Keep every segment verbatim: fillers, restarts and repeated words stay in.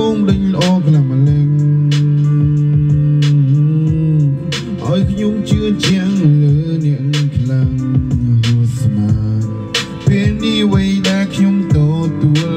ងដេញល្អខ្លាំងម្លឹងឲ្យខ្ញុំជឿជាក់លើអ្នកខ្លាំងហួស្មានពេលនេះអ្វីដែលខ្ញុំទទួល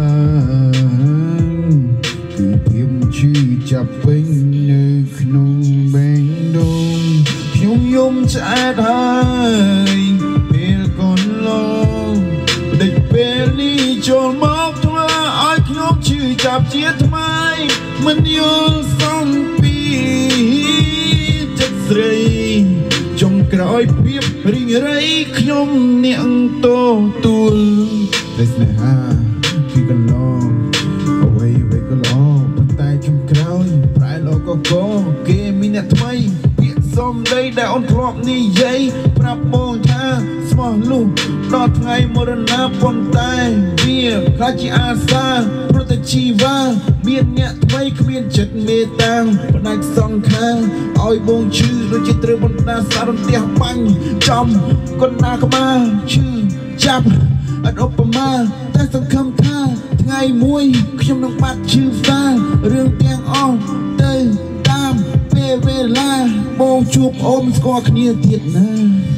បានគឺភាពឈឺចាប់ពេញនៅក្នុងបេះដូងខ្ញុំយំឆ្អែតហើយពេលកូនឡងដេកពេលនេះចូលមកធ្វើឲ្យខ្ញុំឈឺចាប់ជាថ្មីមិនយល់សំពីចិត្តស្រីចុងក្រោយភាពរីងរៃខ្ញុំនាងទទួលតែស្នេហាគឺកន្លងអ្វីអ្វីក៏ល្អប៉ុន្តែចុងក្រោយប្រែលោកក៏កគេមានអ្នកថ្មីពាក្យសំដីដែលអូនធ្លាប់និយាយប្រាប់បងថាស្មោះលុះដល់ថ្ងៃមរណាប៉ុន្តែវាខ្លាចជាអាសាព្រោះតែជីវ៉ាមានអ្នកថ្មីគ្មានចិត្តមេត្តាផ្នែកសង្ខារឲ្យបងឈឺដូចជាត្រូវបណ្ដាសារន្ទះបាញ់ចំកណ្ដាលក្បាលឈឺចាប់អត់ឧបមាតែសង្ឃឹមថាថ្ងៃមួយខ្ញុំនឹងបាត់ឈឺសារឿងទាំងអស់ទៅតាមពេលវេលាបងជួបអូនស្គាល់គ្នាទៀតណា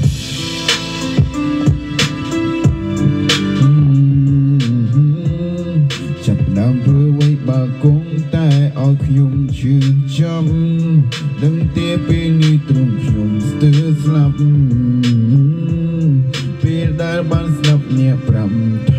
ចាប់ដើមធ្វើអ្វីបើគង់តែឲ្យខ្ញុំជឿចាំដឹងទេពេលនេះទ្រង់ខ្ញុំស្ទើរស្លាប់ពេលដែលបានស្ដាប់អ្នកប្រាប់